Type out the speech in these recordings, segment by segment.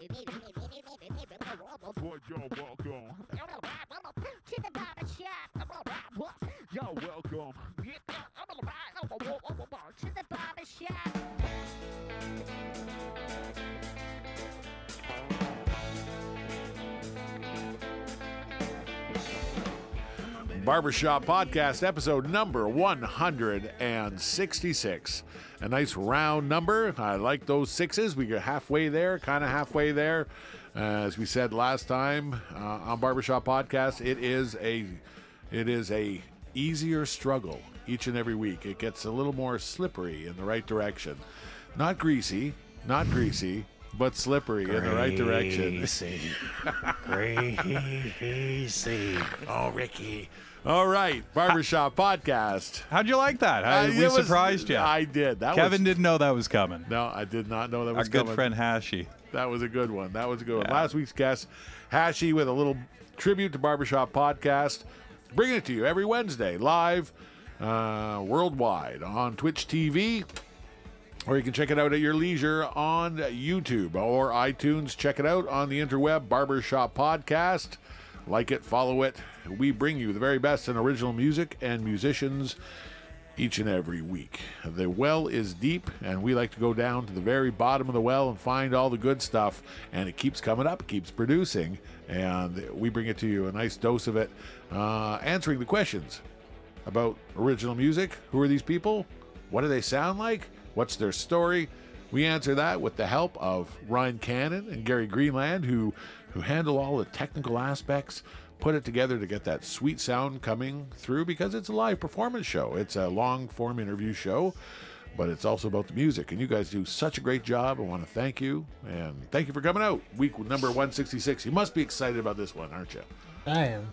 Well, you're welcome. To the barber shop. You're welcome. To the barber shop. Barbershop Podcast, episode number 166. A nice round number. I like those sixes. We got halfway there, kind of halfway there. As we said last time on Barbershop Podcast, it is a easier struggle each and every week. It gets a little more slippery in the right direction. Not greasy, but slippery in the right direction. Greasy. Oh, Ricky. All right, Barbershop Podcast. How'd you like that? We surprised you. I did. Kevin didn't know that was coming. No, I did not know that was coming. Our good friend Hashi. That was a good one. Last week's guest, Hashi, with a little tribute to Barbershop Podcast. Bringing it to you every Wednesday, live, worldwide, on Twitch TV. Or you can check it out at your leisure on YouTube or iTunes. Check it out on the interweb, Barbershop Podcast. Like it, follow it. We bring you the very best in original music and musicians each and every week. The well is deep, and we like to go down to the very bottom of the well and find all the good stuff. And it keeps coming up, it keeps producing, and we bring it to you, a nice dose of it, answering the questions about original music. Who are these people? What do they sound like? What's their story? We answer that with the help of Ryan Cannon and Gary Greenland, who handle all the technical aspects, put it together to get that sweet sound coming through, because it's a live performance show. It's a long-form interview show, but it's also about the music. And you guys do such a great job. I want to thank you, and thank you for coming out. Week number 166. You must be excited about this one, aren't you? I am.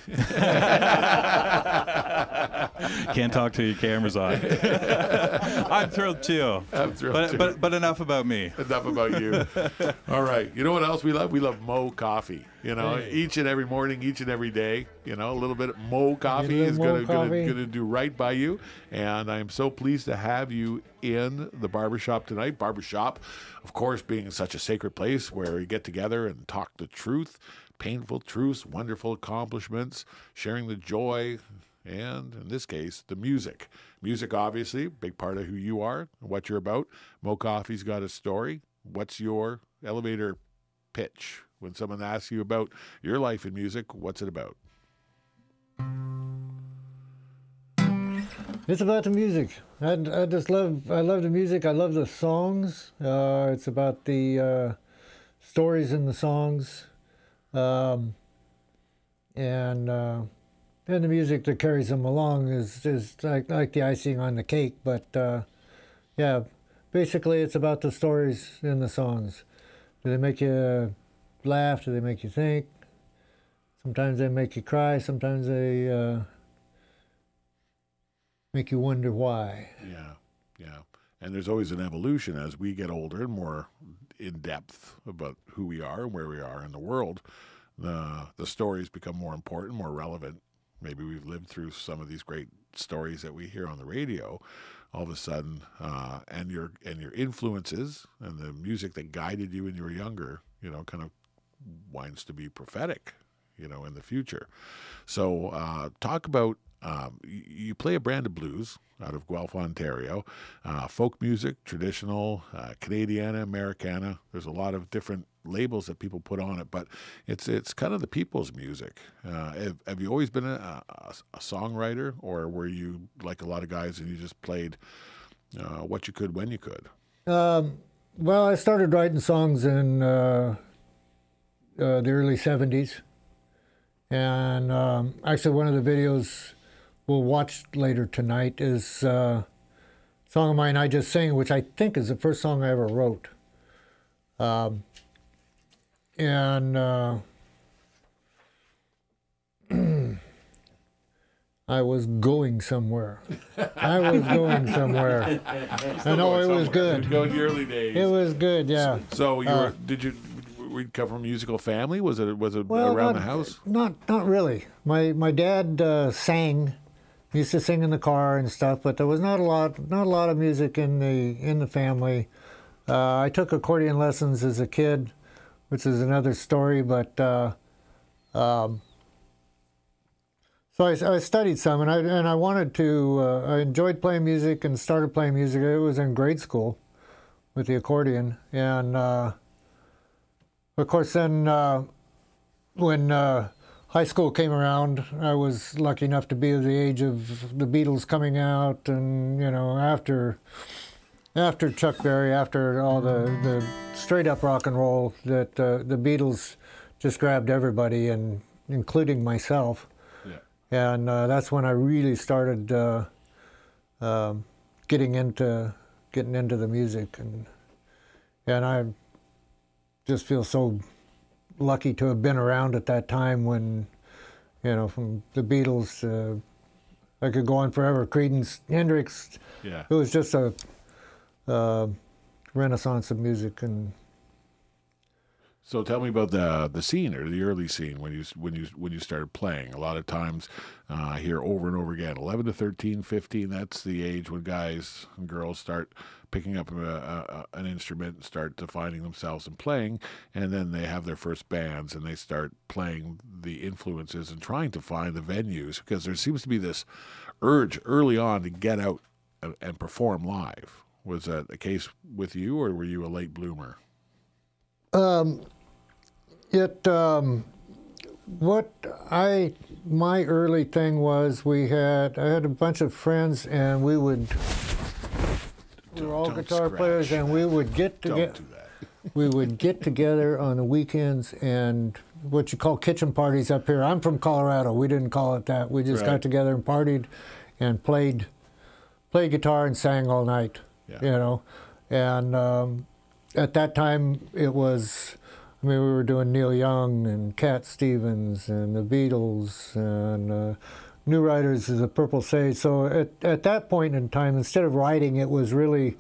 Can't talk till your camera's on. I'm thrilled too. But enough about me. Enough about you. All right. You know what else we love? We love Mo Kauffey. You know, each and every morning, each and every day. You know, a little bit of Mo Kauffey is going to do right by you. And I'm so pleased to have you in the barbershop tonight. Barbershop, of course, being such a sacred place where we get together and talk the truth. Painful truths, wonderful accomplishments, sharing the joy, and in this case, the music. Music, obviously, a big part of who you are and what you're about. Mo Kauffey's got a story. What's your elevator pitch? When someone asks you about your life in music, what's it about? It's about the music. I love the music. I love the songs. It's about the stories in the songs. And the music that carries them along is like the icing on the cake. But yeah, basically it's about the stories in the songs. Do they make you laugh? Do they make you think? Sometimes they make you cry. Sometimes they make you wonder why. Yeah. And there's always an evolution as we get older and more in depth about who we are and where we are in the world. The stories become more important, more relevant. Maybe we've lived through some of these great stories that we hear on the radio. All of a sudden, and your influences and the music that guided you when you were younger, you know, kind of winds to be prophetic, you know, in the future. So talk about. You play a brand of blues out of Guelph, Ontario, folk music, traditional, Canadiana, Americana. There's a lot of different labels that people put on it, but it's kind of the people's music. Have you always been a songwriter, or were you like a lot of guys and you just played what you could when you could? Well, I started writing songs in the early 70s, and actually one of the videos we'll watch later tonight is a song of mine I Just Sing, which I think is the first song I ever wrote. I was going somewhere. I know it was good. Go in the early days. It was good, yeah. So you were, did you come from a musical family? Was it around the house? Not really. My dad sang. He used to sing in the car and stuff, but there was not a lot of music in the family. I took accordion lessons as a kid which is another story. But so I studied some, and I wanted to. I enjoyed playing music and started playing music. It was in grade school with the accordion, and of course then when high school came around, I was lucky enough to be of the age of the Beatles coming out, and you know, after Chuck Berry, after all the straight up rock and roll, that the Beatles just grabbed everybody, and including myself. Yeah. And that's when I really started getting into the music, and I just feel so lucky to have been around at that time when, you know, from the Beatles, I could go on forever, Creedence, Hendrix. Yeah. It was just a renaissance of music. And so tell me about the scene, or the early scene when you started playing. A lot of times I hear over and over again, 11 to 13, 15, that's the age when guys and girls start picking up an instrument and start defining themselves and playing, and then they have their first bands and they start playing the influences and trying to find the venues, because there seems to be this urge early on to get out and perform live. Was that the case with you, or were you a late bloomer? My early thing was I had a bunch of friends, and we were all guitar players, and we would get together. We would get together on the weekends, and what you call kitchen parties up here. I'm from Colorado. We didn't call it that. We just got together and partied, and played guitar and sang all night. Yeah. You know, and at that time it was. I mean, we were doing Neil Young and Cat Stevens and the Beatles and New Riders of the Purple Sage. So at that point in time, instead of writing, it was really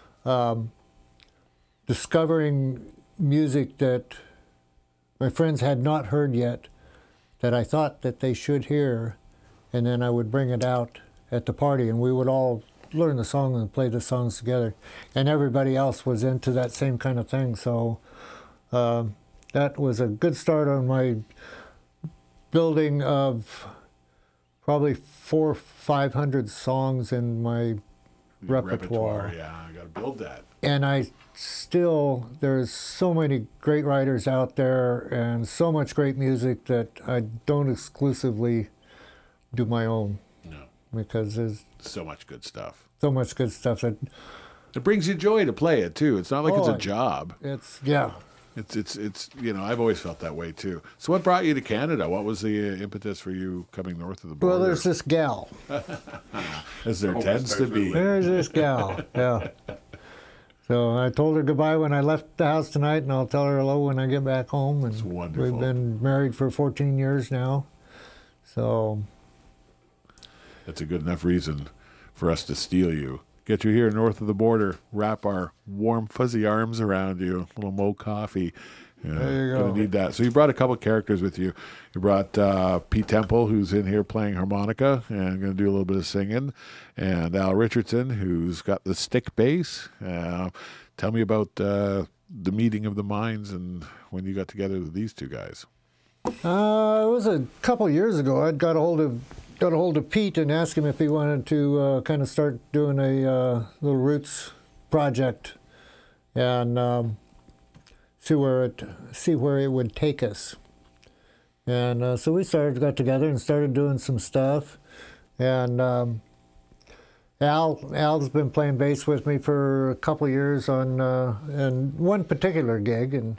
discovering music that my friends had not heard yet, that I thought that they should hear, and then I would bring it out at the party, and we would all learn the song and play the songs together. And everybody else was into that same kind of thing. So that was a good start on my building of probably 400 or 500 songs in my repertoire. Yeah, I got to build that. And there's so many great writers out there and so much great music that I don't exclusively do my own. No. Because there's so much good stuff. So much good stuff that it brings you joy to play it too. It's not like it's a job. It's you know, I've always felt that way too. So what brought you to Canada? What was the impetus for you coming north of the border? Well, there's this gal. As there tends to be. There's this gal, yeah. So I told her goodbye when I left the house tonight, and I'll tell her hello when I get back home. And it's wonderful. We've been married for 14 years now. So that's a good enough reason for us to steal you. Get you here north of the border, wrap our warm, fuzzy arms around you. A little Mo Kauffey. There you go. Gonna need that. So you brought a couple characters with you. You brought Pete Temple, who's in here playing harmonica and going to do a little bit of singing, and Al Richardson, who's got the stick bass. Tell me about the meeting of the minds and when you got together with these two guys. It was a couple years ago. I got a hold of Pete and asked him if he wanted to kind of start doing a little roots project and see where it would take us. And so we got together and started doing some stuff. And Al's been playing bass with me for a couple of years on one particular gig, and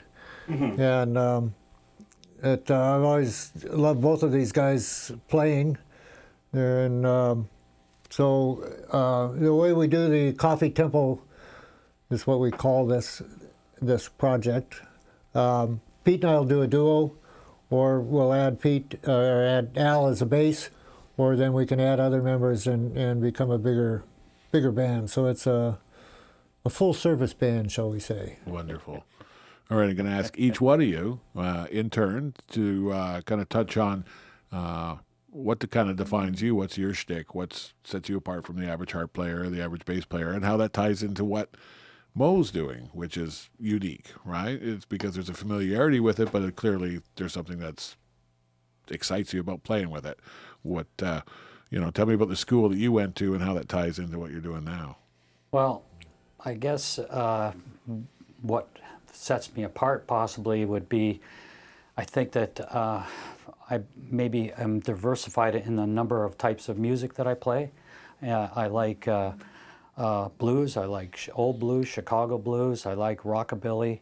I've always loved both of these guys playing. And so the way we do the Coffee Temple is what we call this project. Pete and I will do a duo, or we'll add add Al as a bass, or then we can add other members and become a bigger band. So it's a full service band, shall we say. Wonderful. All right, I'm going to ask each one of you in turn to kind of touch on what kind of defines you, what's your shtick, what sets you apart from the average harp player, the average bass player, and how that ties into what Mo's doing, which is unique, right? It's because there's a familiarity with it, but clearly there's something that's excites you about playing with it. What, tell me about the school that you went to and how that ties into what you're doing now. Well, I guess what sets me apart possibly would be, I think that I maybe am diversified in the number of types of music that I play. I like blues, I like old blues, Chicago blues, I like rockabilly.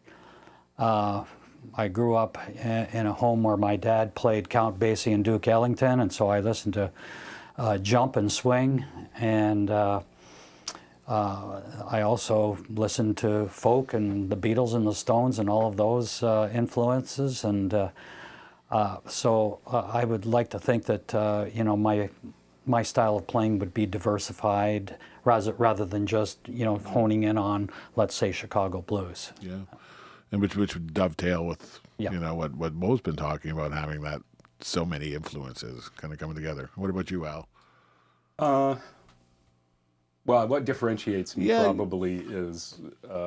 I grew up in a home where my dad played Count Basie and Duke Ellington, and so I listened to jump and swing, and I also listened to folk and the Beatles and the Stones and all of those influences, and so I would like to think that my style of playing would be diversified rather than just honing in on, let's say, Chicago blues. Yeah, and which would dovetail with what Mo's been talking about, having that so many influences kind of coming together. What about you, Al? Well, what differentiates me probably is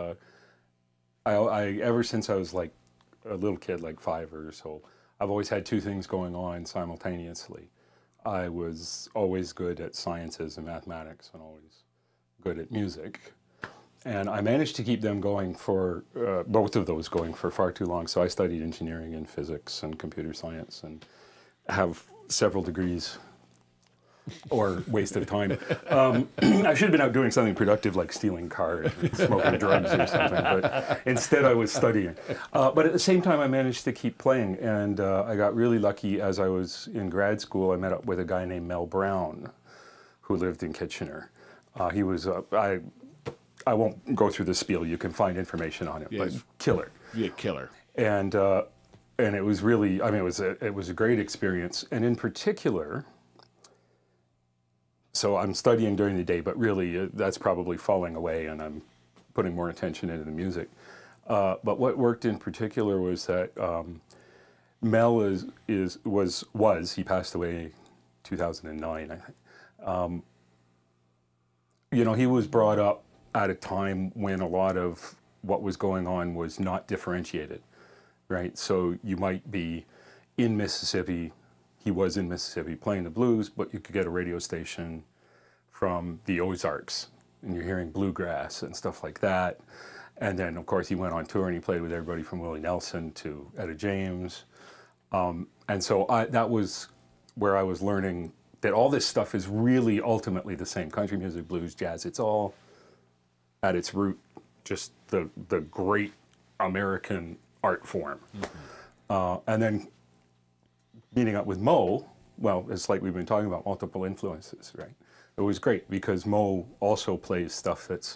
I ever since I was like a little kid, like 5 or so, I've always had two things going on simultaneously. I was always good at sciences and mathematics and always good at music. And I managed to keep them going for, both of those going for far too long. So I studied engineering and physics and computer science and have several degrees, or waste of time. I should have been out doing something productive like stealing cars and smoking drugs or something, but instead I was studying. But at the same time I managed to keep playing, and I got really lucky. As I was in grad school, I met up with a guy named Mel Brown who lived in Kitchener. He was, I won't go through the spiel, you can find information on it, but killer. Yeah, killer. And it was really, I mean, it was a great experience, and in particular, so I'm studying during the day, but really that's probably falling away, and I'm putting more attention into the music. But what worked in particular was that Mel was he passed away 2009, I think. He was brought up at a time when a lot of what was going on was not differentiated, right? So you might be in Mississippi. He was in Mississippi playing the blues, but you could get a radio station from the Ozarks, and you're hearing bluegrass and stuff like that. And then, of course, he went on tour and he played with everybody from Willie Nelson to Etta James. And so that was where I was learning that all this stuff is really ultimately the same. Country music, blues, jazz, it's all at its root just the great American art form. Mm-hmm. And then meeting up with Mo, well, it's like we've been talking about, multiple influences, right? It was great because Mo also plays stuff that's,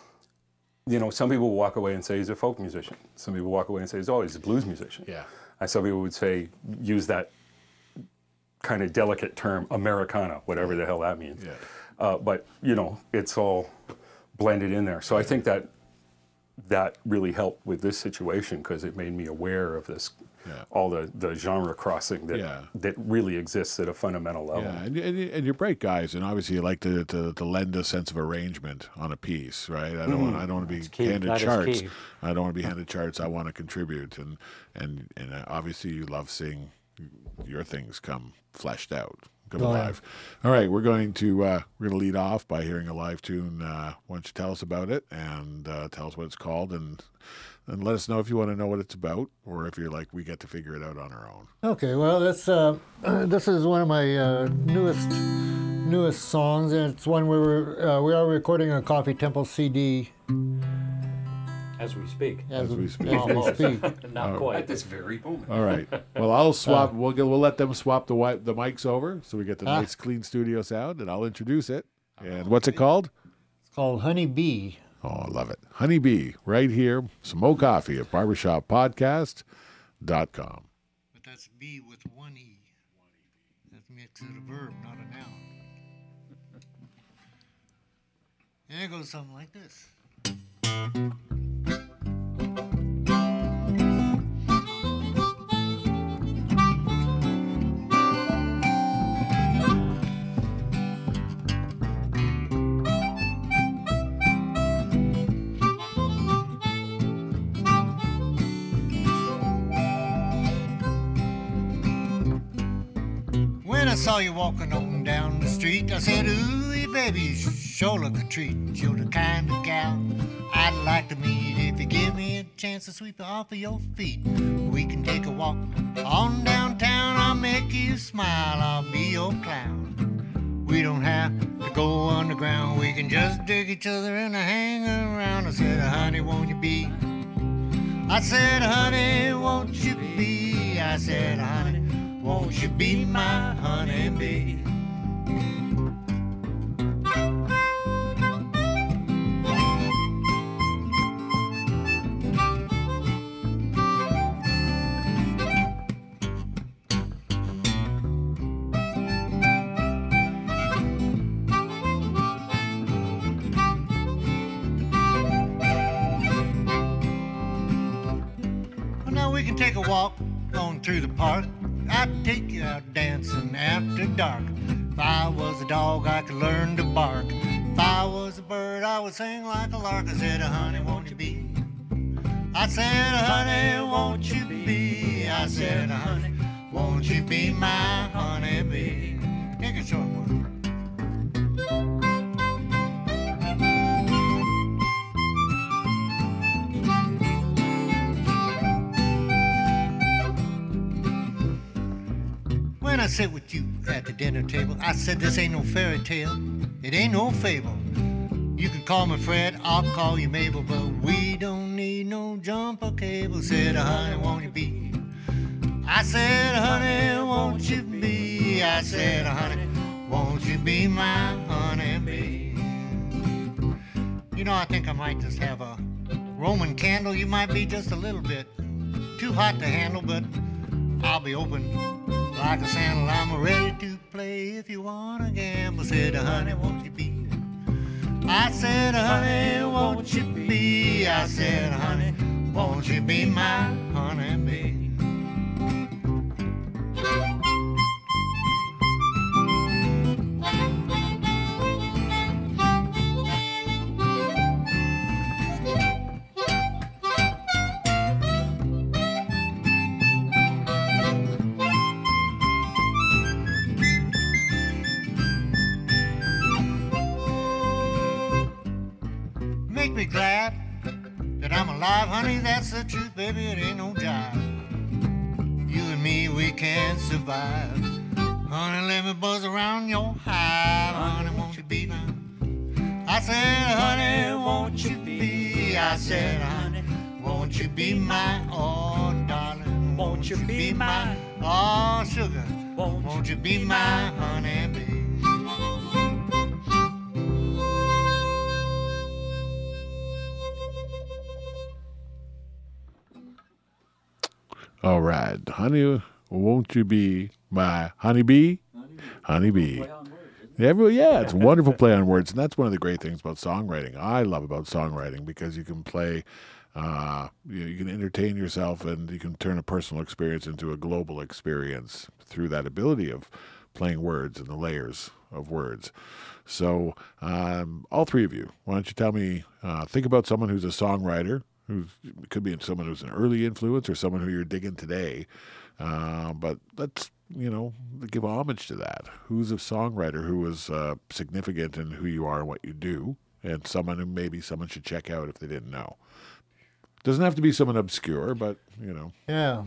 some people walk away and say he's a folk musician. Some people walk away and say, he's a blues musician. Yeah. And some people would say, use that kind of delicate term, Americana, whatever the hell that means. Yeah. But, it's all blended in there. So I think that really helped with this situation because it made me aware of this, all the genre crossing that really exists at a fundamental level. Yeah, and you're bright guys, and obviously you like to lend a sense of arrangement on a piece, right? I don't want to be handed charts. I don't want to be handed charts. I want to contribute, and obviously you love seeing your things come fleshed out. Come alive. All right, we're going to lead off by hearing a live tune. Why don't you tell us about it and tell us what it's called, and let us know if you want to know what it's about, or if you're like, we get to figure it out on our own. Okay, well, this is one of my newest songs, and it's one we are recording a Coffee Temple CD. As we speak. As we speak. Not quite. At this very moment. All right. Well, I'll swap. We'll let them swap the mics over, so we get the nice, clean studio sound, and I'll introduce it. And what's it called? It's called Honey Bee. Oh, I love it. Honey Bee, right here. Some Mo Kauffey at barbershoppodcast.com. But that's bee with one E. That makes it a verb, not a noun. And it goes something like this. When I saw you walking on down the street, I said, ooh, baby, you sure look a treat. You're the kind of gal I'd like to meet. If you give me a chance to sweep you off of your feet, we can take a walk on downtown. I'll make you smile, I'll be your clown. We don't have to go underground, we can just dig each other and hang around. I said, honey, won't you be? I said, honey, won't you be? I said, honey, won't you be my honey bee? Well, now we can take a walk on through the park. I'd take you out dancing after dark. If I was a dog, I could learn to bark. If I was a bird, I would sing like a lark. I said, honey, won't you be? I said, honey, won't you be? I said, honey, won't you be my honey bee? Take a short one. When I sit with you at the dinner table, I said this ain't no fairy tale, it ain't no fable. You can call me Fred, I'll call you Mabel, but we don't need no jumper cable. Said, honey, won't you be? I said, honey, won't you be? I said, honey, won't you be my honey bee? You know, I think I might just have a Roman candle. You might be just a little bit too hot to handle, but I'll be open like a sandal. I'm ready to play if you wanna gamble. Said, honey, won't you be? I said, honey, won't you be? I said, honey, won't you be my honey bee? Make me glad that I'm alive, honey, that's the truth, baby, it ain't no jive. You and me, we can survive. Honey, let me buzz around your hive. Honey, won't you be mine? I said, honey, won't you be? I said, honey, won't you be my, oh, darling, won't you be my, oh, sugar, won't you be my honey bee? All right, honey, won't you be my honeybee? Honeybee. Yeah, it's a wonderful play on words, and that's one of the great things about songwriting. I love about songwriting because you can play, you can entertain yourself, and you can turn a personal experience into a global experience through that ability of playing words and the layers of words. So, all three of you, why don't you tell me? Think about someone who's a songwriter. Who could be someone who's an early influence or someone who you're digging today. But let's, give homage to that. Who's a songwriter who was significant in who you are and what you do, and someone who maybe someone should check out if they didn't know. Doesn't have to be someone obscure, but, Yeah.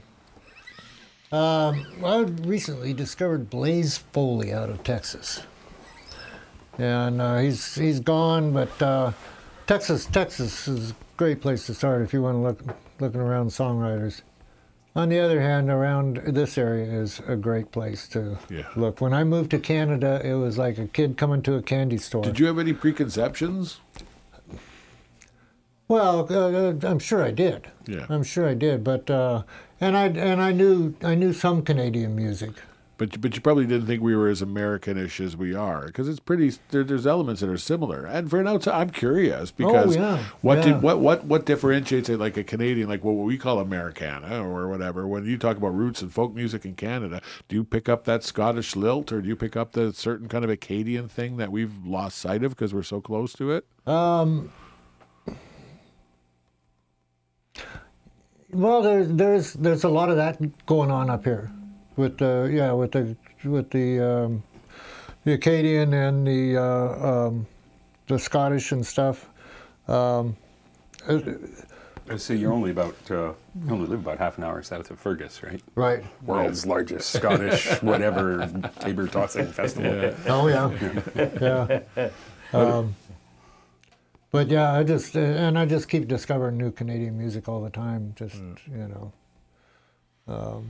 I recently discovered Blaze Foley out of Texas. And he's gone, but Texas is a great place to start if you want to looking around songwriters. On the other hand, around this area is a great place to look. When I moved to Canada, it was like a kid coming to a candy store. Did you have any preconceptions? Well, I'm sure I did. Yeah. I'm sure I did, but and I knew some Canadian music. But you probably didn't think we were as Americanish as we are, because it's pretty. There's elements that are similar. And for an outside, I'm curious because what differentiates it like a Canadian, like what we call Americana or whatever. When you talk about roots and folk music in Canada, do you pick up that Scottish lilt, or do you pick up the certain kind of Acadian thing that we've lost sight of because we're so close to it? Well, there's a lot of that going on up here. with the Acadian and the Scottish and stuff. So you only live about half an hour south of Fergus, right? Right. World's largest Scottish whatever tabor tossing festival. Yeah. Oh yeah. Yeah. But yeah, I just keep discovering new Canadian music all the time. Just you know,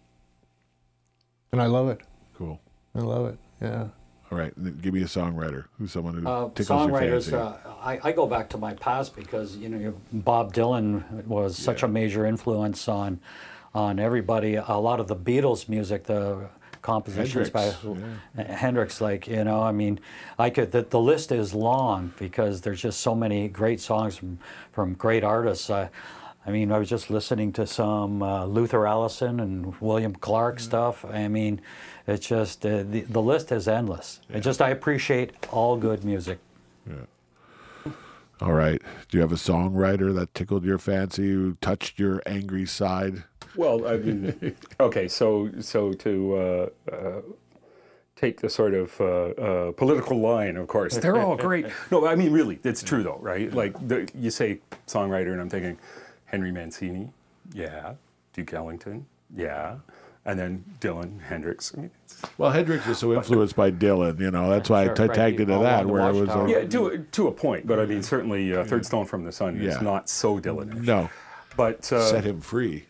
and I love it. Cool. I love it. Yeah. All right, give me a songwriter. Who's someone who tickles your fancy? I go back to my past because Bob Dylan was such a major influence on everybody. A lot of the Beatles music, the compositions by Hendrix, like I mean, the list is long because there's just so many great songs from great artists. I mean, I was just listening to some Luther Allison and William Clark stuff. I mean, it's just the list is endless. Yeah. I appreciate all good music. Yeah. All right. Do you have a songwriter that tickled your fancy, who touched your angry side? Well, I mean, okay. So to take the sort of political line, of course, they're all great. No, I mean, really, it's true though, right? Like you say songwriter, and I'm thinking Henry Mancini, yeah. Duke Ellington, yeah. And then Dylan, Hendrix. I mean, well, Hendrix was so influenced by Dylan, that's why I tagged into that, where it was... yeah, to a point, but I mean, certainly Third Stone from the Sun is not so Dylan-ish. No, but... set him free.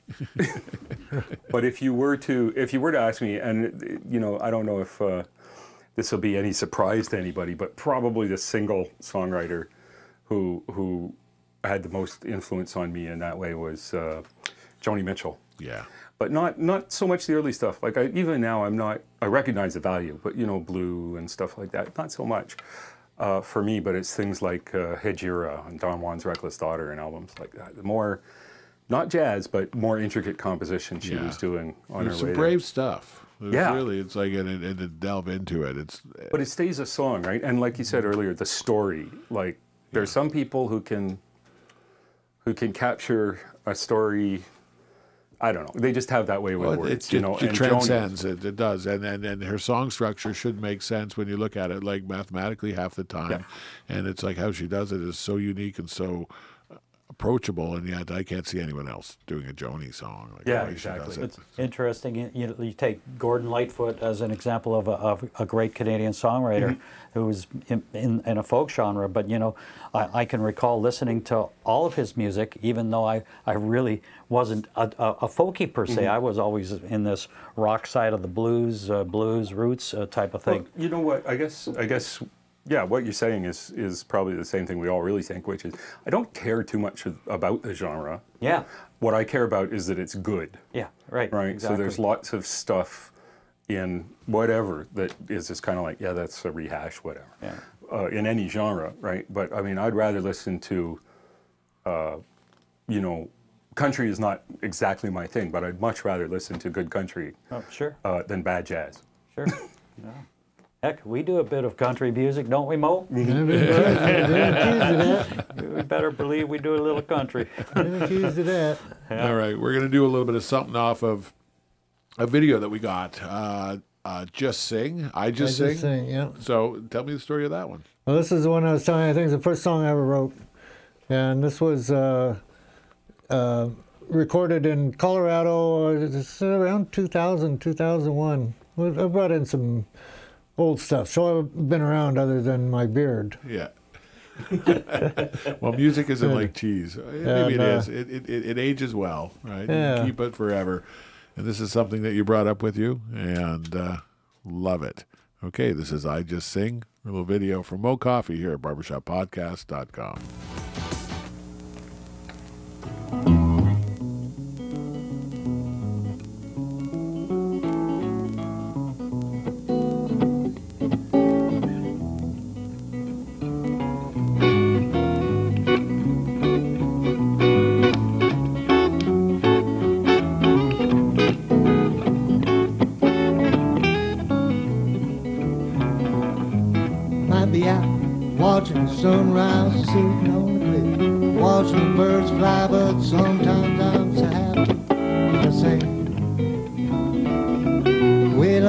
But if you were to ask me, and, I don't know if this will be any surprise to anybody, but probably the single songwriter who had the most influence on me in that way was Joni Mitchell. Yeah. But not so much the early stuff. Like even now, I recognize the value, but Blue and stuff like that, not so much for me. But it's things like Hejira and Don Juan's Reckless Daughter and albums like that. The more, not jazz, but more intricate composition she was doing on her way. Some brave stuff. Really, it's like, and to delve into it, But it stays a song, right? And like you said earlier, the story. Like there's some people who can capture a story. I don't know. They just have that way with words, It transcends it. It does, and her song structure should make sense when you look at it, like mathematically half the time. Yeah. And it's like how she does it is so unique and so approachable, and yet I can't see anyone else doing a Joni song. Like yeah, exactly. It's interesting. You take Gordon Lightfoot as an example of a great Canadian songwriter who was in a folk genre, but I can recall listening to all of his music, even though I really wasn't a folky per se. I was always in this rock side of the blues roots type of thing. Well, you know what? I guess. Yeah, what you're saying is probably the same thing we all really think, which is I don't care too much about the genre. Yeah. What I care about is that it's good. Yeah, right. Right. Exactly. So there's lots of stuff in whatever that is just kind of like, yeah, that's a rehash, whatever. Yeah. In any genre, right? But I mean, I'd rather listen to, country is not exactly my thing, but I'd much rather listen to good country. Oh, sure. Than bad jazz. Sure. Yeah. Heck, we do a bit of country music, don't we, Mo? We better believe we do a little country. I'm accused of that. Yeah. All right, we're going to do a little bit of something off of a video that we got. Just Sing. I Just Sing. Yeah. So tell me the story of that one. Well, this is the one I was telling you. I think it's the first song I ever wrote. And this was recorded in Colorado around 2000, 2001. I brought in some old stuff, so I've been around other than my beard. Yeah. Well, music isn't like cheese. Maybe it is. It ages well, right? Yeah. You can keep it forever. And this is something that you brought up with you, and love it. Okay, this is I Just Sing, a little video from Mo Kauffey here at barbershoppodcast.com. Watching the sunrise, sitting on the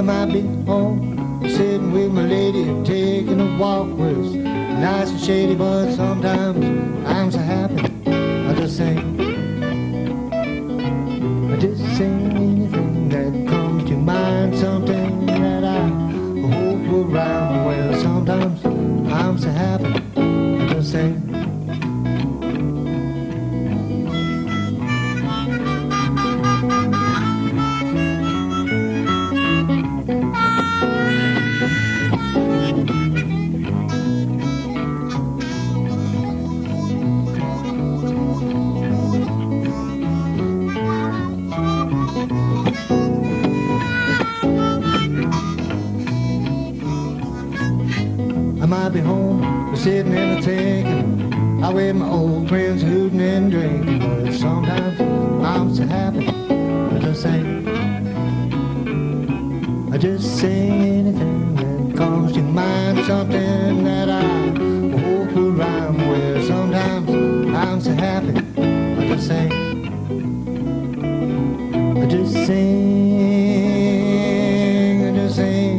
I might be home, sitting with my lady, taking a walk where it's nice and shady, but sometimes I'm so happy, I just sing. I just sing anything that comes to mind, something that I hope will rhyme. Well, sometimes I'm so happy, I just sing. I might be home, sitting in a tank, and I with my old friends hooting and drinking. But sometimes I'm so happy, I just sing. I just sing anything that comes to mind, something that I hope will rhyme. Well, sometimes I'm so happy, I just sing. I just sing, I just sing.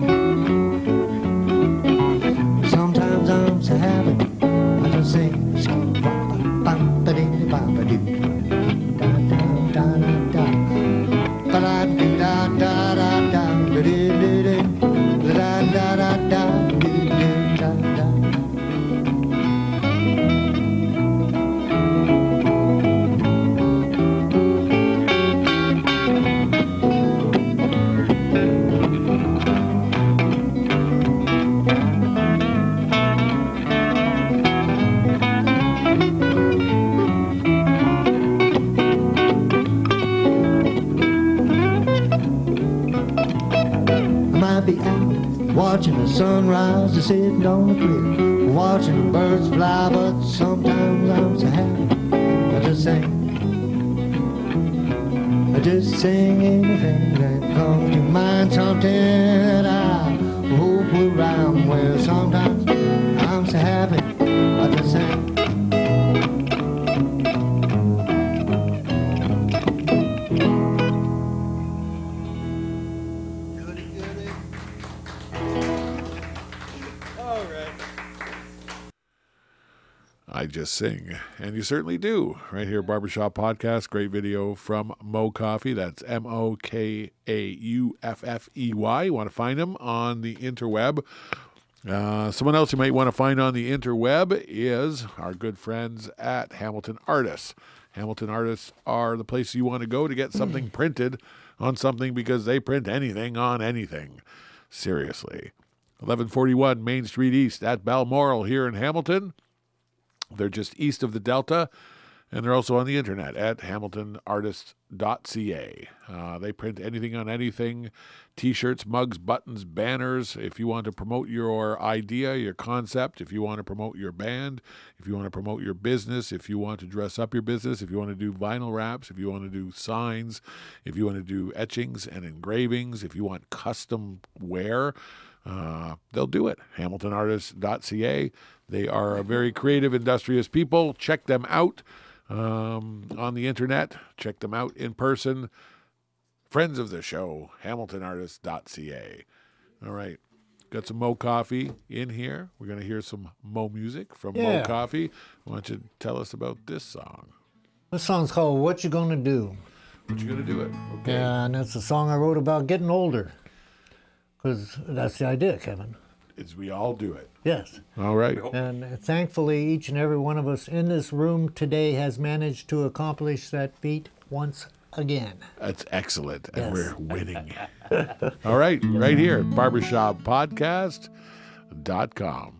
Sometimes I'm so happy, I just sing. Be out watching the sunrise, just sitting on the cliff, watching the birds fly. But sometimes I'm so happy, I just sing. I just sing anything that comes to mind, something that I hope will rhyme. Well, sometimes I'm so happy, I just sing. I just sing, and you certainly do. Right here, Barbershop Podcast. Great video from Mo Kauffey. That's Mokaauffey. You want to find him on the interweb. Someone else you might want to find on the interweb is our good friends at Hamilton Artists. Hamilton Artists are the place you want to go to get something printed on something, because they print anything on anything. Seriously. 1141 Main Street East at Balmoral here in Hamilton. They're just east of the Delta, and they're also on the internet at hamiltonartists.ca. They print anything on anything, T-shirts, mugs, buttons, banners. If you want to promote your idea, your concept, if you want to promote your band, if you want to promote your business, if you want to dress up your business, if you want to do vinyl wraps, if you want to do signs, if you want to do etchings and engravings, if you want custom wear, they'll do it. hamiltonartists.ca. They are a very creative, industrious people. Check them out on the internet. Check them out in person. Friends of the show, hamiltonartists.ca. All right. Got some Mo Kauffey in here. We're going to hear some Mo music from Mo Kauffey. Why don't you tell us about this song? This song's called What You Gonna Do. What You Gonna Do It? Okay. And it's a song I wrote about getting older. Because that's the idea, Kevin. It's we all do it. Yes. All right. And thankfully, each and every one of us in this room today has managed to accomplish that feat once again. That's excellent. Yes. And we're winning. All right. Right here at barbershoppodcast.com.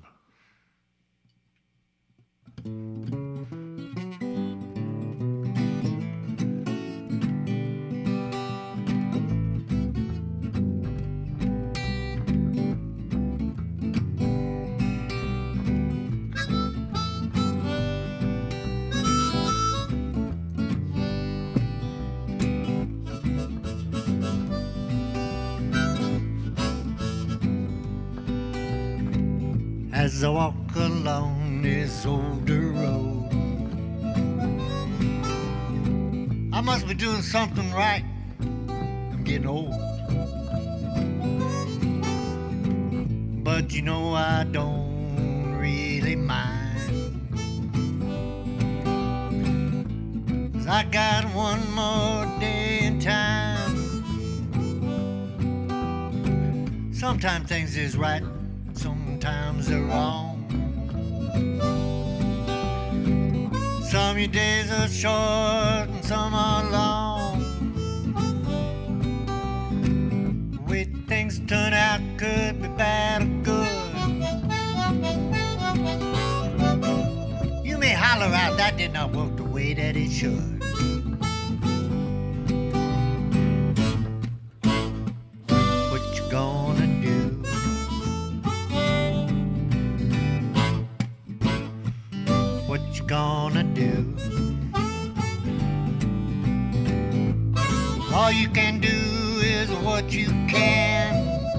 As I walk along this old dirt road, I must be doing something right. I'm getting old. but you know I don't really mind. 'Cause I got one more day in time. Sometimes things is right, sometimes they're wrong. Some of your days are short and some are long. The way things turn out could be bad or good. You may holler out, that did not work the way that it should. What you gonna do? What you gonna do? All you can do is what you can.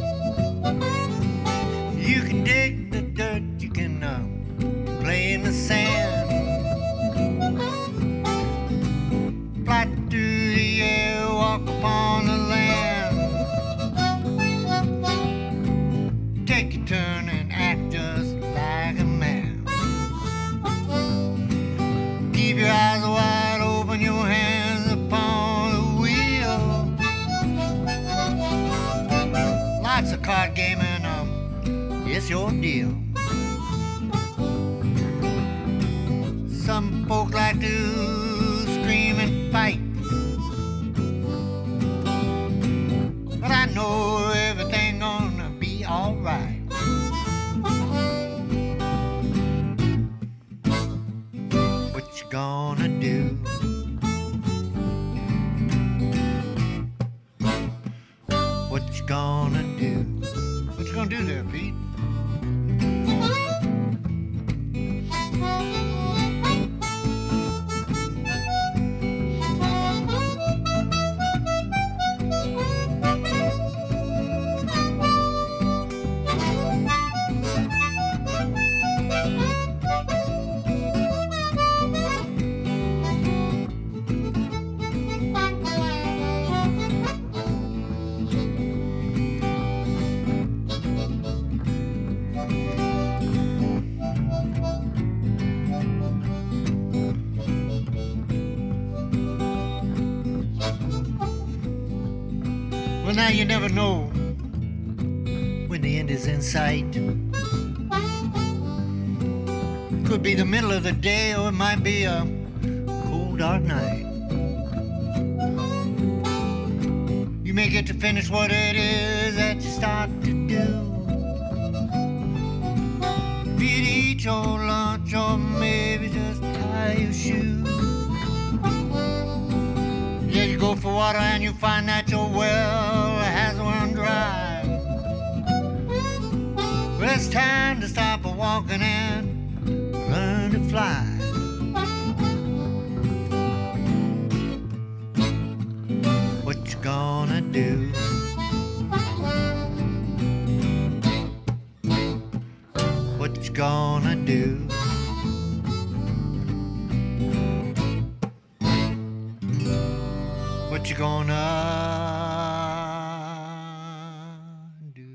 You can dig the dirt, you can play in the sand. Fly through the air, walk upon the land. Take your turn and act just like a man. Keep your eyes wide open, your hands upon the wheel. Lots of card gaming, it's your deal. Some folk like to scream and fight, but I know everything gonna be alright. What you gonna do? What you gonna do? What you gonna do there, Pete? Well, now you never know when the end is in sight. Could be the middle of the day, or it might be a cold, dark night. You may get to finish what it is that you start to do. Be it eat your lunch, or maybe just tie your shoes. Yeah, you go for water and you find that your well has run dry. Well, it's time to stop walking and learn to fly. What you gonna do? What you gonna do? What you gonna do?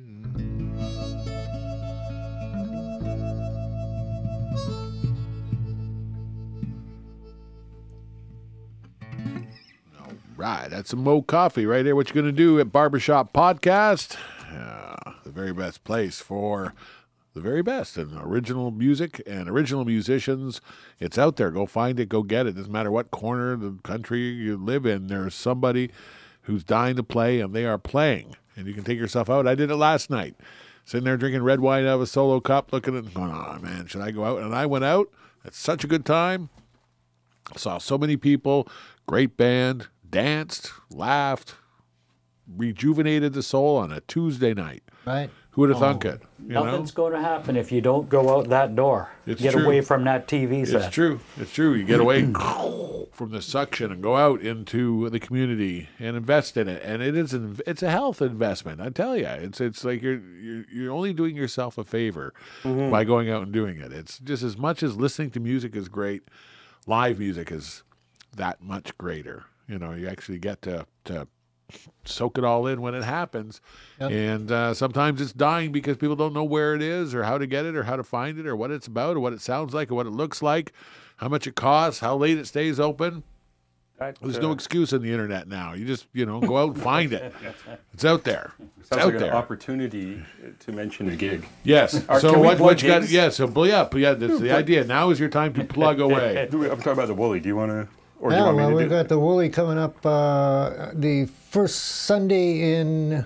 All right, that's some Mo Kauffey right there. What you gonna do at Barbershop Podcast? The very best place for the very best in original music and original musicians. It's out there. Go find it. Go get it. Doesn't matter what corner of the country you live in. There's somebody who's dying to play, and they are playing. And you can take yourself out. I did it last night. Sitting there drinking red wine out of a solo cup, looking at it, going, oh, man, should I go out? And I went out. It's such a good time. Saw so many people. Great band. Danced. Laughed. Rejuvenated the soul on a Tuesday night. Right. Who would have thunk it? Nothing's going to happen if you don't go out that door. Get true. away from that TV set. It's true. It's true. You get away from the suction and go out into the community and invest in it. And it's a health investment. I tell you, it's like you're only doing yourself a favor by going out and doing it. It's just as much as listening to music is great. Live music is that much greater. You know, you actually get to soak it all in when it happens. Yep. And sometimes it's dying because people don't know where it is or how to get it or how to find it or what it's about or what it sounds like or what it looks like, how much it costs, how late it stays open. There's no excuse on the internet now. You just, go out and find it. It's out there. Sounds like an opportunity to mention a gig. Yes. So what you got? Yeah. So that's the idea. Now is your time to plug away. I'm talking about the Woolly. Do you want to? Or Yeah, do you want me well, to we've got the Woolly coming up the first Sunday in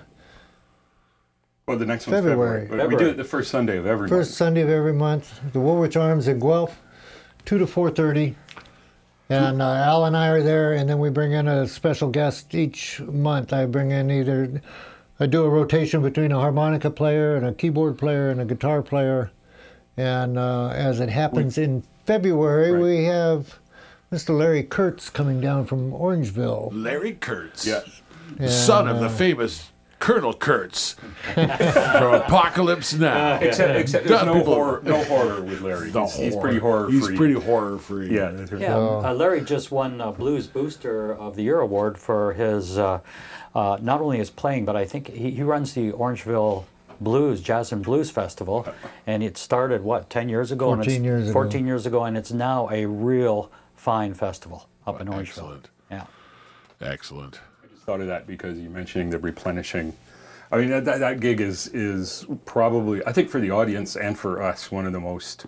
Well, the next one's February. But we do it the first Sunday of every first month. Sunday of every month. The Woolwich Arms in Guelph, 2 to 4:30. And Al and I are there, and then we bring in a special guest each month. I bring in I do a rotation between a harmonica player and a keyboard player and a guitar player. And as it happens in February, we have Mr. Larry Kurtz coming down from Orangeville. Larry Kurtz. Yes. The son of the famous Colonel Kurtz from Apocalypse Now. Except there's no horror with Larry. He's pretty horror free. He's pretty horror free. Yeah, that's right. Yeah, Larry just won Blues Booster of the Year award for his not only his playing, but I think he runs the Orangeville Blues Jazz and Blues Festival, and it started 10 years ago? 14 years ago, and it's now a real fine festival up in Orangeville. Excellent. Yeah. Excellent. Thought of that because you're mentioning the replenishing. I mean, that gig is probably, I think, for the audience and for us, one of the most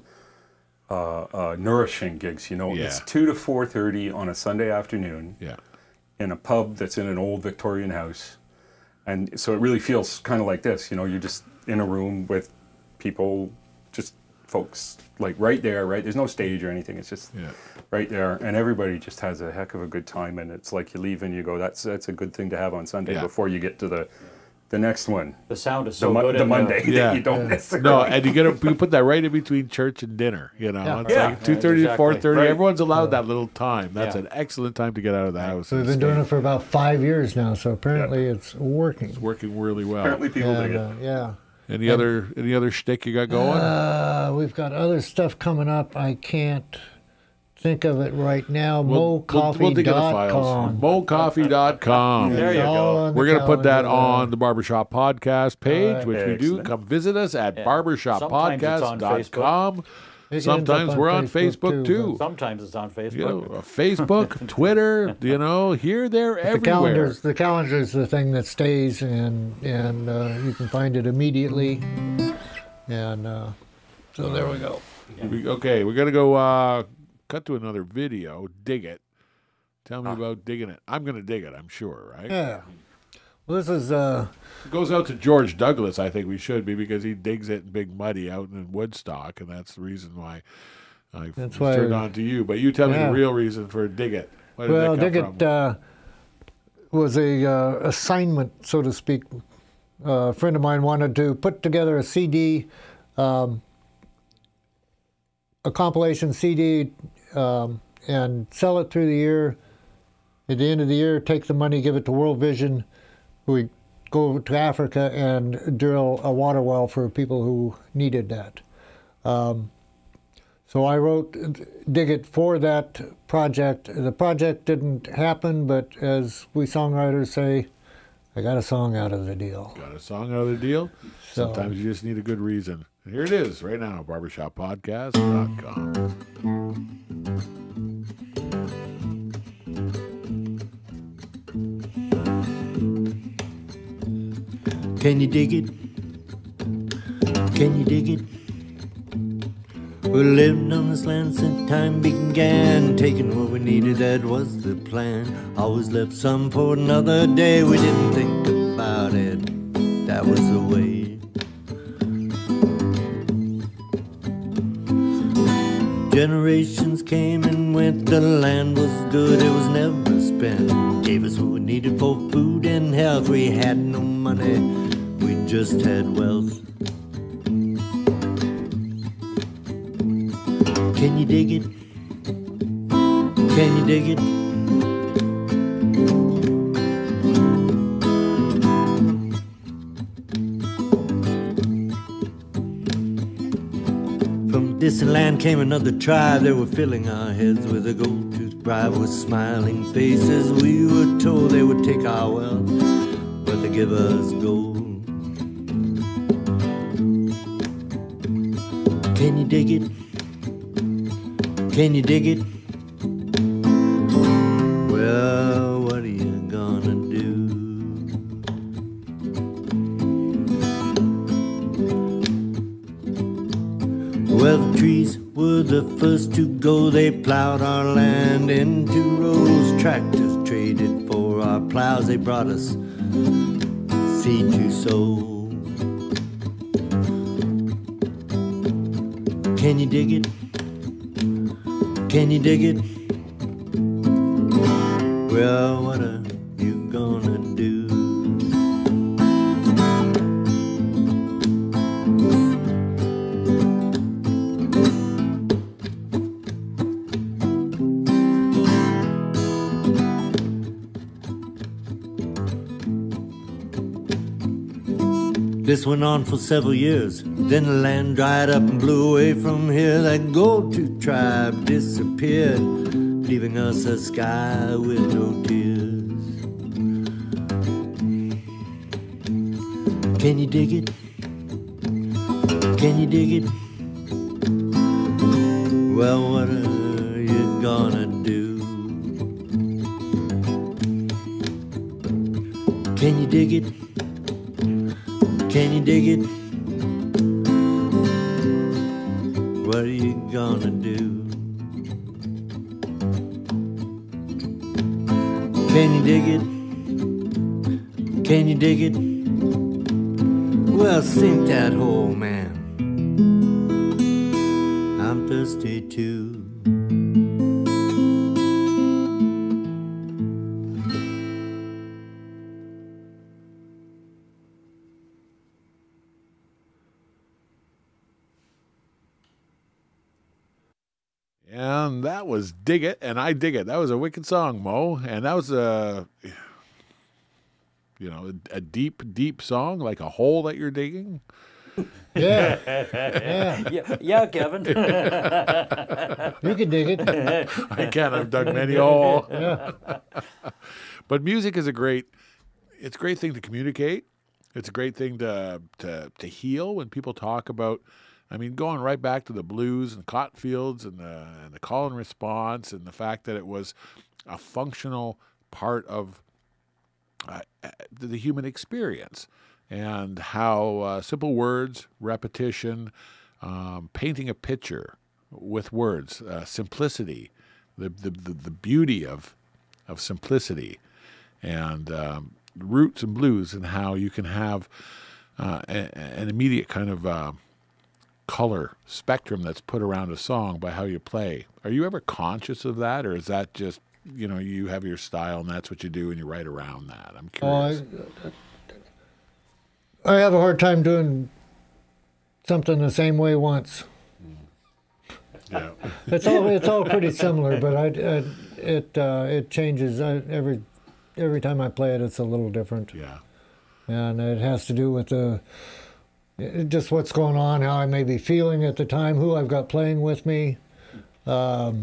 nourishing gigs. It's 2 to 4:30 on a Sunday afternoon. Yeah. In a pub that's in an old Victorian house, and so it really feels kind of like this. You're just in a room with people, just folks right there. Right, there's no stage or anything. It's just. Yeah. Right there, and everybody just has a heck of a good time, and it's like you leave and you go, that's a good thing to have on Sunday before you get to the next one. The sound is so good. The Monday that you don't necessarily. No, and you put that right in between church and dinner. It's like 2:30 to 4:30. Right. Everyone's allowed that little time. That's an excellent time to get out of the house. So we've been doing it for about 5 years now, so apparently it's working. It's working really well. Apparently people dig it. Yeah. Any other shtick you got going? We've got other stuff coming up. I can't think of it right now. We'll dig in the files. MoCauffey.com. There you go. We're going to put that on the Barbershop Podcast page, which we do. Come visit us at barbershoppodcast.com. Sometimes we're on Facebook too. Sometimes it's on Facebook. Facebook, Twitter, here, there, everywhere. The calendar is the thing that stays, and you can find it immediately. And so there we go. Okay, we're going to go cut to another video. Dig it. Tell me about digging it. I'm going to dig it, I'm sure, right? Yeah. Well, this is... It goes out to George Douglas, I think we should be, because he digs it in Big Muddy out in Woodstock, and that's the reason why I turned on to you. But you tell me the real reason for Dig It. Well, Dig It was a assignment, so to speak. A friend of mine wanted to put together a CD, a compilation CD, and sell it through the year. At the end of the year, take the money, give it to World Vision. We go to Africa and drill a water well for people who needed that. So I wrote Dig It for that project. The project didn't happen, but as we songwriters say, I got a song out of the deal. Got a song out of the deal? Sometimes you just need a good reason. And here it is right now, barbershoppodcast.com. Can you dig it? Can you dig it? We lived on this land since time began, taking what we needed, that was the plan. Always left some for another day, we didn't think about it, that was the way. Generations came and went, the land was good, it was never spent. Gave us what we needed for food and health, we had no money, we just had wealth. Can you dig it? Can you dig it? From distant land came another tribe. They were filling our heads with a gold-toothed bribed with smiling faces. We were told they would take our wealth, but they give us gold. Can you dig it? Can you dig it? Well, what are you gonna do? Well, the trees were the first to go. They plowed our land into rows. Tractors traded for our plows. They brought us seed to sow. Can you dig it? Can you dig it? Well, what are you gonna do? This went on for several years. Then the land dried up and blew away from here. That go-to tribe disappeared, leaving us a sky with no tears. Can you dig it? Can you dig it? Well, what are you gonna do? Can you dig it? Can you dig it? What are you gonna do? Can you dig it? Can you dig it? Well, sink that hole, man. I'm thirsty too. And that was Dig It, and I Dig It. That was a wicked song, Mo. And that was a deep, deep song, like a hole that you're digging. Yeah. Yeah, Kevin. You can dig it. I can. I've dug many holes. Yeah. But music is it's a great thing to communicate. It's a great thing to heal when people talk about. I mean, going right back to the blues and cotton fields and the call and response and the fact that it was a functional part of the human experience, and how simple words, repetition, painting a picture with words, simplicity, the beauty of simplicity, and roots and blues, and how you can have an immediate kind of color spectrum that's put around a song by how you play. Are you ever conscious of that, or is that just, you have your style and that's what you do and you write around that? I'm curious. I have a hard time doing something the same way once. Yeah. It's all pretty similar, but it changes every time I play it. It's a little different. Yeah. And it has to do with just what's going on, how I may be feeling at the time, who I've got playing with me. I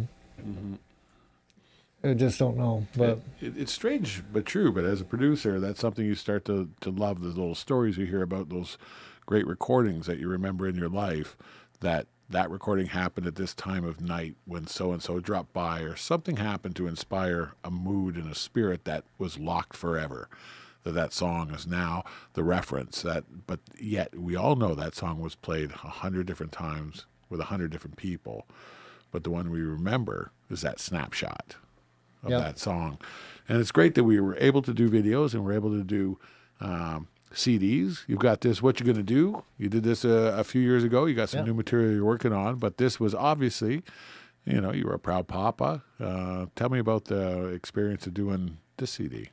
just don't know. But it's strange but true. But as a producer, that's something you start to love, the little stories you hear about, those great recordings that you remember in your life, that recording happened at this time of night when so-and-so dropped by, or something happened to inspire a mood and a spirit that was locked forever. That song is now the reference, but yet we all know that song was played 100 different times with 100 different people. But the one we remember is that snapshot of that song. And it's great that we were able to do videos and we're able to do CDs. You've got this, What You Gonna Do? You did this a few years ago. You got some new material you're working on, but this was obviously, you were a proud papa. Tell me about the experience of doing this CD.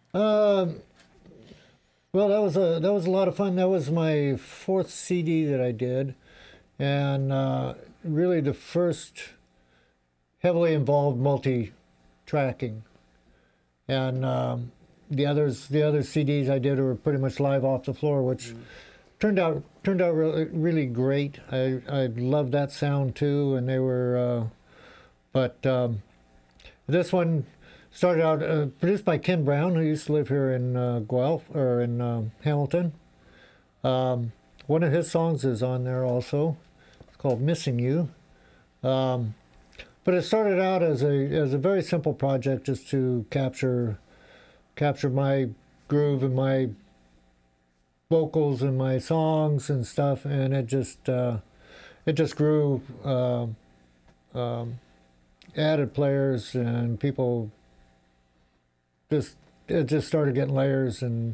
Well, that was a lot of fun. That was my fourth CD that I did, and really the first heavily involved multi-tracking. And the other CDs I did were pretty much live off the floor, which turned out really great. I loved that sound too, and they were, but This one started out produced by Ken Brown, who used to live here in Guelph or in Hamilton. One of his songs is on there also. It's called "Missing You." But it started out as a very simple project, just to capture my groove and my vocals and my songs and stuff, and it just grew. Added players and people. It just started getting layers, and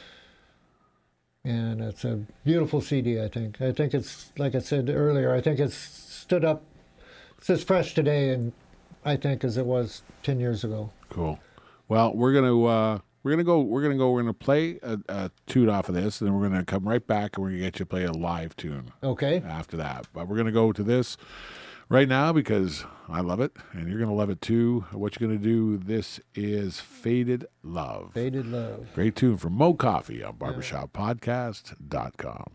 it's a beautiful CD. I think it's, like I said earlier, I think it's stood up. It's as fresh today, and I think, as it was 10 years ago. Cool. Well, we're gonna play a tune off of this, and then we're gonna come right back, and we're gonna get you to play a live tune. Okay. After that, but we're gonna go to this right now because I love it, and you're gonna love it too. What you're gonna do? This is "Faded Love." Faded Love. Great tune from Mo Kauffey on BarbershopPodcast.com.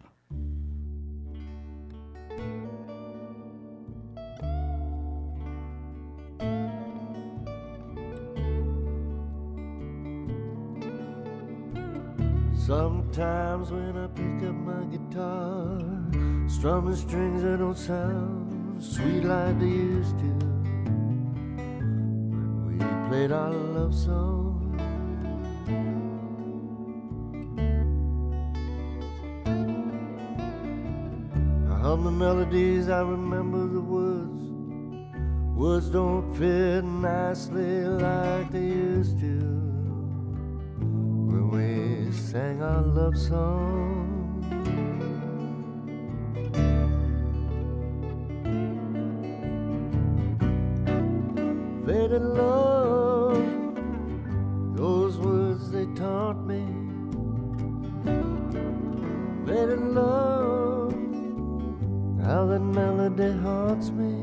Sometimes when I pick up my guitar, strumming strings that don't sound sweet like they used to when we played our love song. I hum the melodies, I remember the words. Words don't fit nicely like they used to when we sang our love song. Faded love, those words they taught me. Faded love, how that melody haunts me.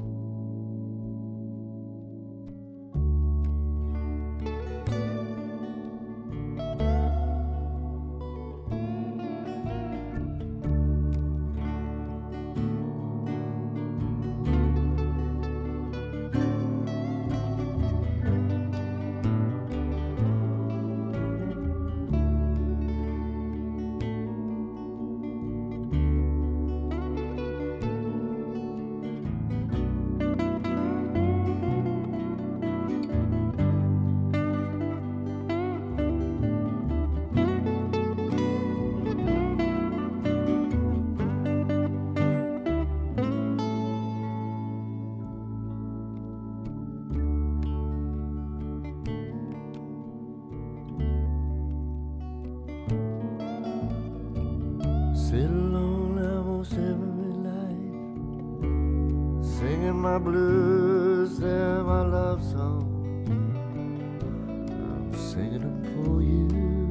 Sit alone almost every night, singing my blues, they're my love songs. I'm singing them for you.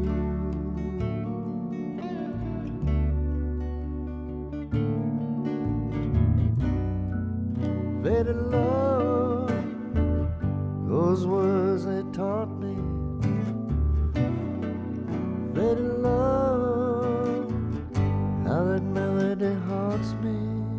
Faded love, those words they taught me. Faded love, how that melody haunts me.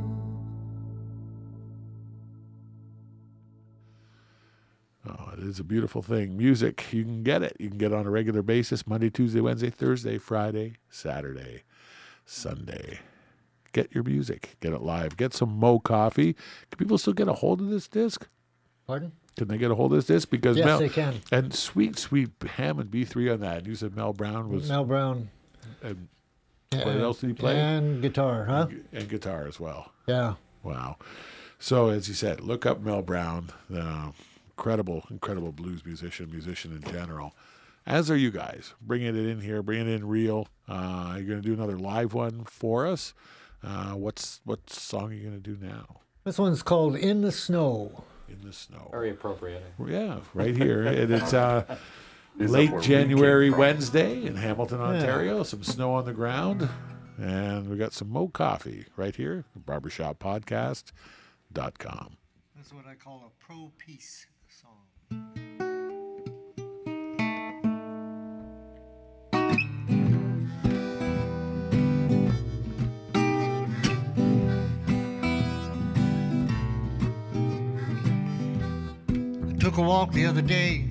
Oh, it is a beautiful thing. Music, you can get it. You can get it on a regular basis, Monday, Tuesday, Wednesday, Thursday, Friday, Saturday, Sunday. Get your music. Get it live. Get some Mo Kauffey. Can people still get a hold of this disc? Pardon? Can they get a hold of this disc? Because Yes, Mel, they can. And sweet Hammond B3 on that. You said Mel Brown was... Mel Brown. And what else did he play? And guitar, huh? And guitar as well. Yeah. Wow. So, as you said, look up Mel Brown, incredible blues musician in general. As are you guys. Bringing it in here, bringing it in real. You're going to do another live one for us. What song are you going to do now? This one's called "In the Snow." In the Snow. Very appropriate. Yeah, right here. And it's Is late that where we January, came from? Wednesday in Hamilton, Ontario. Some snow on the ground. And we got some Mo Kauffey right here, BarbershopPodcast.com. That's what I call a pro piece song. I took a a walk the other day.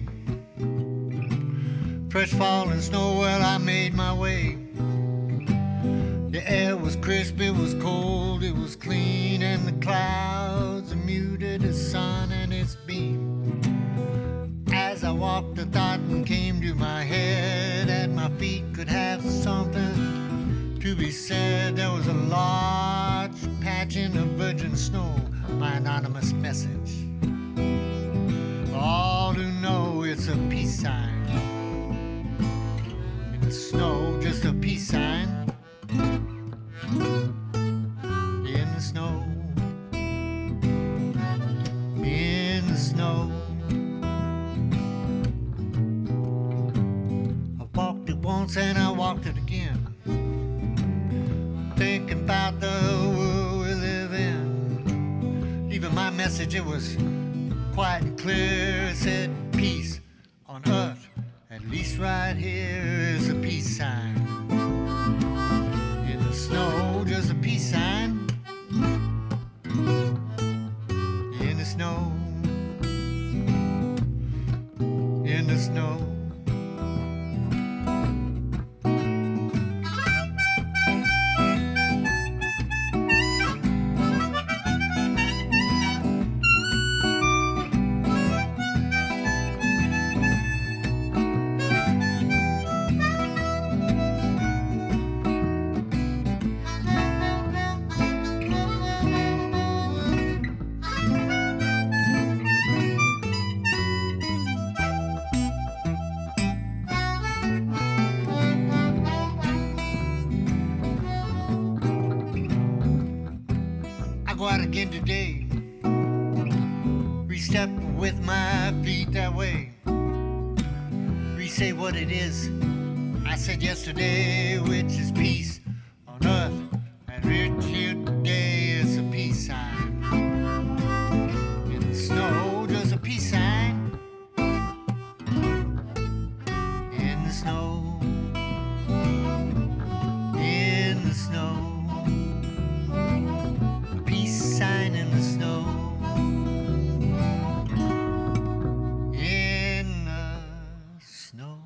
Fresh falling snow, well, I made my way. The air was crisp, it was cold, it was clean, and the clouds muted the sun and its beam. As I walked, the thought came to my head that my feet could have something to be said. There was a large patch in the virgin snow, my anonymous message. All who know it's a peace sign. In the snow, just a peace sign. In the snow. In the snow. I walked it once and I walked it again, thinking about the world we live in. Leaving my message, it was quiet and clear. It said peace on earth, at least right here is a peace sign. In the snow, just a peace sign. In the snow. In the snow. Go out again today, re-step with my feet that way, re-say what it is I said yesterday, which is peace on earth, and right here today is a peace sign. In the snow, just a peace sign. In the snow. In the snow. Sign in the snow. In the snow.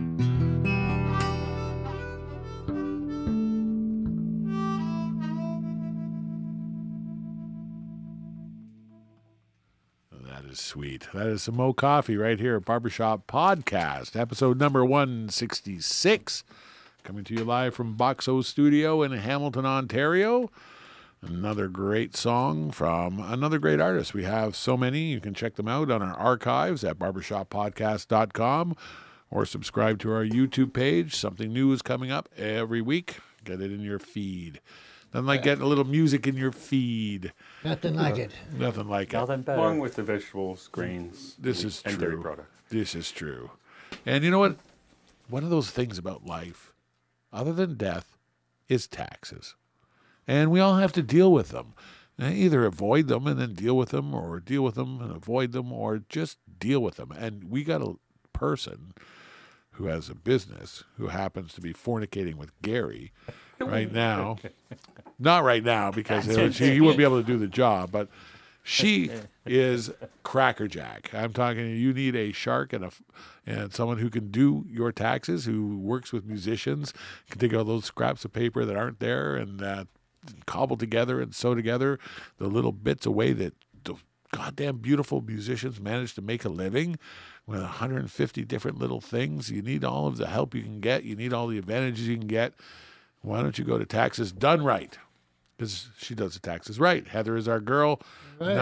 That is sweet. That is some Mo Kauffey right here at Barbershop Podcast, episode number 166, coming to you live from Boxo Studio in Hamilton, Ontario. Another great song from another great artist. We have so many. You can check them out on our archives at barbershoppodcast.com or subscribe to our YouTube page. Something new is coming up every week. Get it in your feed. Nothing like getting a little music in your feed. Nothing like it. Nothing like Nothing it. better. Along with the vegetables, grains, This is and dairy true. products. This is true. And you know what? One of those things about life, other than death, is taxes. And we all have to deal with them. Either avoid them and then deal with them, or deal with them and avoid them, or just deal with them. And we got a person who has a business who happens to be fornicating with Gary right now. Not right now, because he wouldn't be able to do the job, but she is crackerjack. I'm talking, you need a shark and someone who can do your taxes, who works with musicians, can take all those scraps of paper that aren't there and cobble together and sew together the little bits away that the goddamn beautiful musicians manage to make a living with 150 different little things. You need all of the help you can get. You need all the advantages you can get. Why don't you go to Taxes Done Right? Because she does the taxes right. Heather is our girl. Right.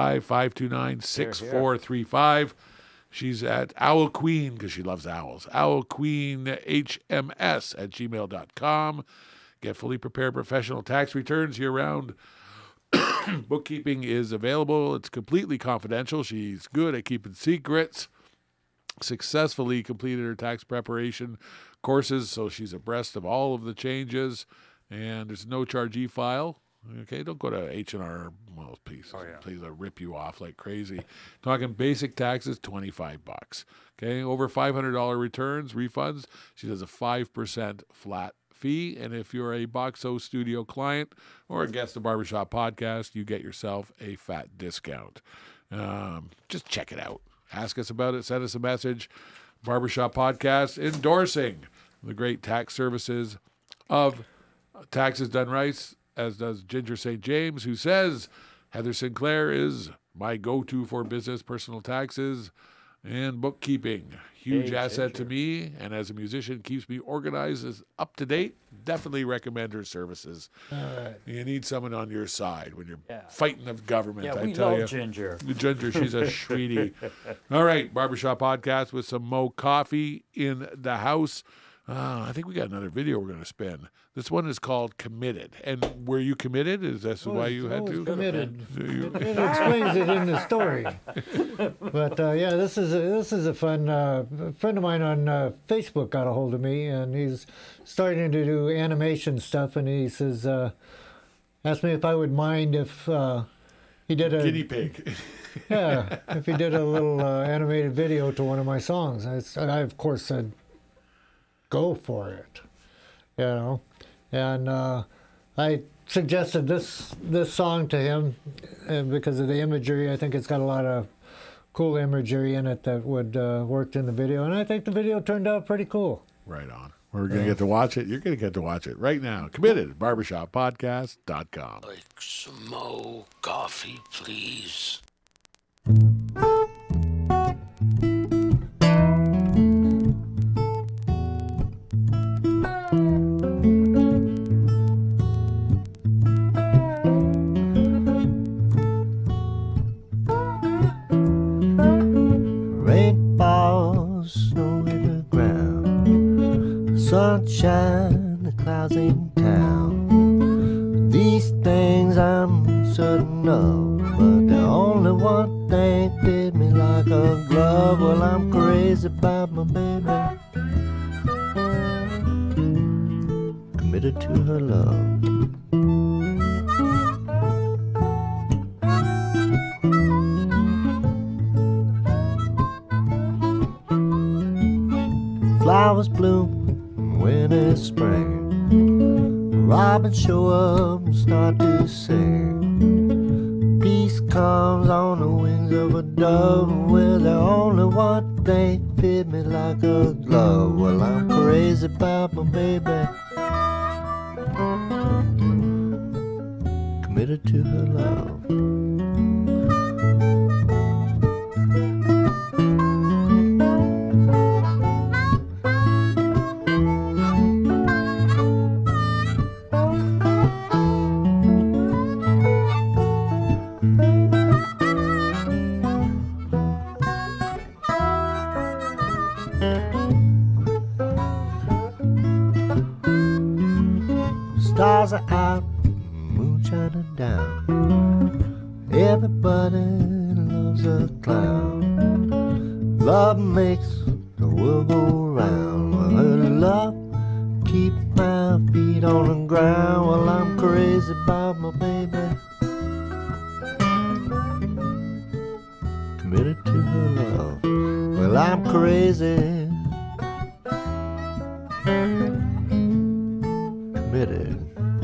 905-529-6435. She's at Owl Queen, because she loves owls. owlqueenhms@gmail.com. Get fully prepared professional tax returns year-round. Bookkeeping is available. It's completely confidential. She's good at keeping secrets. Successfully completed her tax preparation courses, so she's abreast of all of the changes. And there's no charge e-file. Okay, don't go to H&R. Well, please, please, I'll rip you off like crazy. Talking basic taxes, $25. Okay, over $500 returns, refunds. She does a 5% flat fee, and if you're a Boxo Studio client or a guest of Barbershop Podcast, you get yourself a fat discount. Just check it out. Ask us about it. Send us a message. Barbershop Podcast endorsing the great tax services of Taxes Done Right, as does Ginger St. James, who says Heather Sinclair is my go-to for business, personal taxes, and bookkeeping. Huge asset to me, and as a musician, keeps me organized, is up to date. Definitely recommend her services. All right. You need someone on your side when you're fighting the government. Yeah, I we tell love you. Ginger. Ginger, she's a sweetie. All right, Barbershop Podcast with some Mo Kauffey in the house. I think we got another video we're going to spin. This one is called Committed. And were you committed? Is that why you had to? Committed. It explains it in the story. But yeah, this is a fun. A friend of mine on Facebook got a hold of me, and he's starting to do animation stuff. And he says, asked me if I would mind if he did a guinea pig. Yeah, if he did a little animated video to one of my songs. I of course said, go for it, you know. And I suggested this song to him because of the imagery. I think it's got a lot of cool imagery in it that would work in the video, and I think the video turned out pretty cool. Right on. We're going to get to watch it. You're going to get to watch it right now. Committed. BarbershopPodcast.com. Like some Mo Kauffey, please. Sunshine, the clouds in town. These things I'm certain of, but the only one thing fit me like a glove. Well, I'm crazy about my baby, committed to her love. Flowers bloom when it's spring, robins show up and start to sing. Peace comes on the wings of a dove. Well, the only one thing fit me like a glove. Well, I'm crazy about my baby, committed to her love. Stars are out, moon shining down. Everybody loves a clown. Love makes the world go round. Well, her love keep my feet on the ground. Well, I'm crazy about my baby, committed to her love. Well, I'm crazy, committed.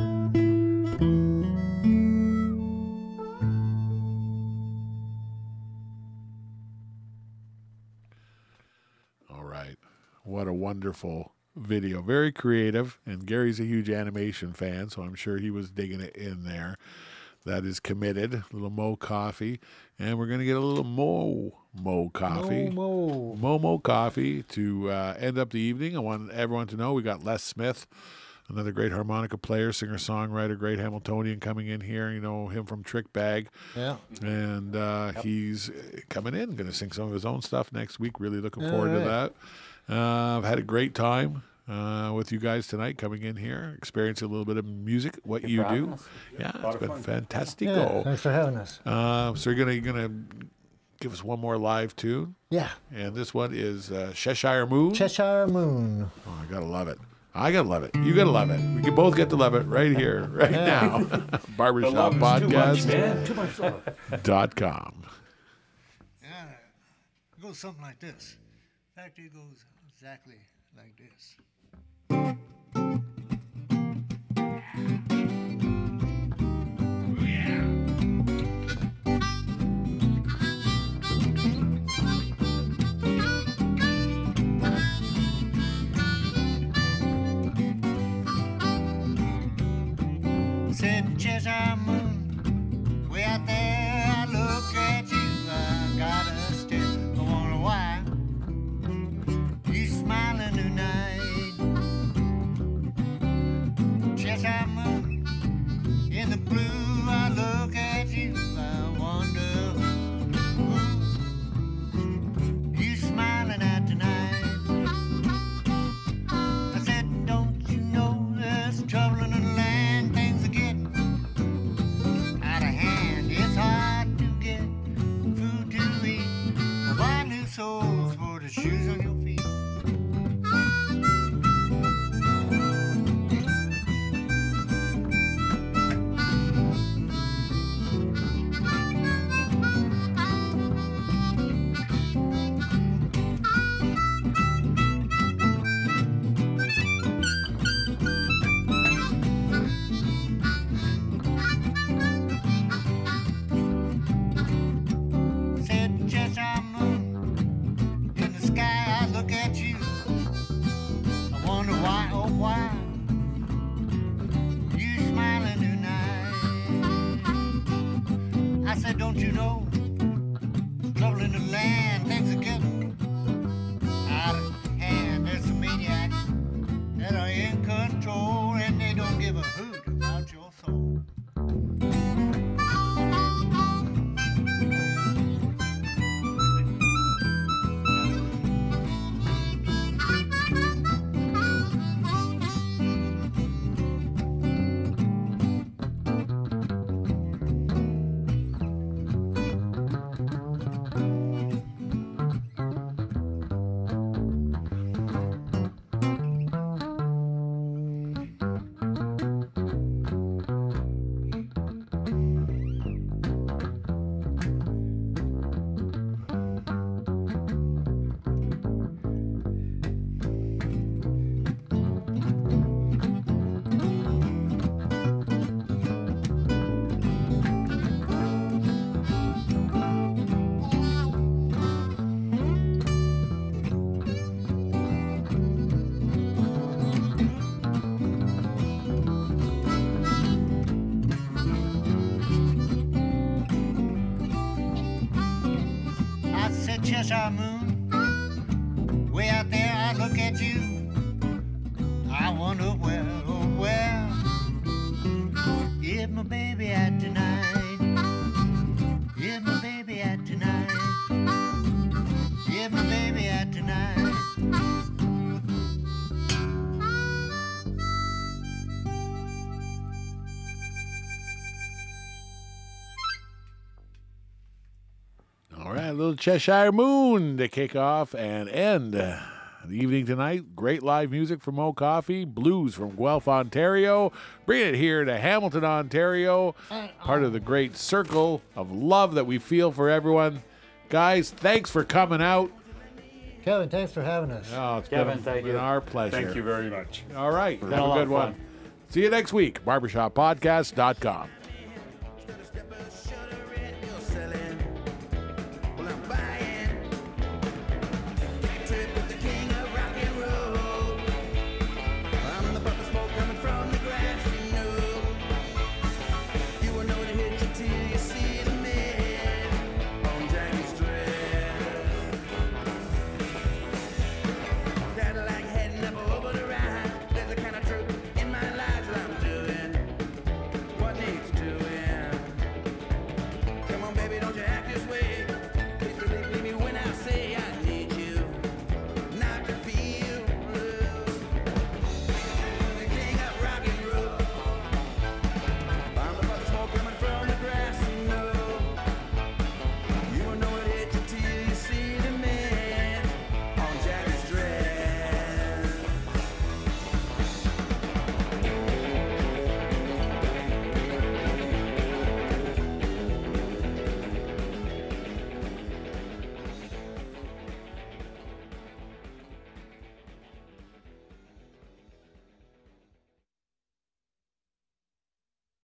All right. What a wonderful video. Very creative. And Gary's a huge animation fan, so I'm sure he was digging it in there. That is Committed. A little Mo Kauffey. And we're going to get a little Mo Kauffey. Mo Kauffey to end up the evening. I want everyone to know we got Les Smith, another great harmonica player, singer-songwriter, great Hamiltonian coming in here. You know him from Trick Bag. Yeah. And he's coming in, going to sing some of his own stuff next week. Really looking forward to that. I've had a great time with you guys tonight coming in here, experiencing a little bit of music, what you do. Yeah, it's been fantastic. Yeah, thanks for having us. So you're gonna give us one more live tune? Yeah. And this one is Cheshire Moon. Cheshire Moon. Oh, I gotta love it. I gotta love it. You gotta love it. We can both get to love it right here, right now. Barbershop Podcast.com. Yeah, it goes something like this. In fact, it goes exactly like this. why you smiling tonight? I said, don't you know, there's trouble in the land, things are getting out of hand. There's some maniacs that are in control, and they don't give a hoot about your soul. Cheshire moon, way out there I look at you. I wonder where, oh where, if my baby at tonight, if my baby at tonight, if my baby at tonight. All right, a little Cheshire Moon to kick off and end the evening tonight. Great live music from Mo Kauffey, blues from Guelph, Ontario. Bring it here to Hamilton, Ontario, part of the great circle of love that we feel for everyone. Guys, thanks for coming out. Kevin, thanks for having us. Oh, it's Kevin, been our pleasure. Thank you very much. All right, have a a lot good of one. fun. See you next week. BarbershopPodcast.com.